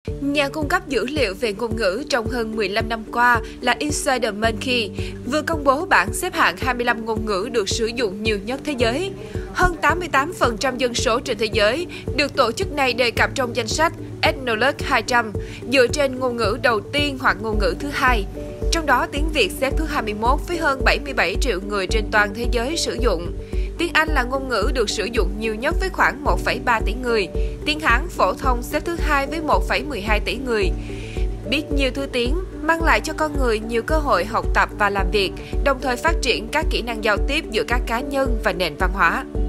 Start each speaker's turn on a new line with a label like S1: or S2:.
S1: Nhà cung cấp dữ liệu về ngôn ngữ trong hơn 15 năm qua là Insider Monkey vừa công bố bảng xếp hạng 25 ngôn ngữ được sử dụng nhiều nhất thế giới. Hơn 88% dân số trên thế giới được tổ chức này đề cập trong danh sách Ethnologue 200 dựa trên ngôn ngữ đầu tiên hoặc ngôn ngữ thứ hai. Trong đó, tiếng Việt xếp thứ 21 với hơn 77 triệu người trên toàn thế giới sử dụng. Tiếng Anh là ngôn ngữ được sử dụng nhiều nhất với khoảng 1,3 tỷ người. Tiếng Hán phổ thông xếp thứ hai với 1,12 tỷ người. Biết nhiều thứ tiếng mang lại cho con người nhiều cơ hội học tập và làm việc, đồng thời phát triển các kỹ năng giao tiếp giữa các cá nhân và nền văn hóa.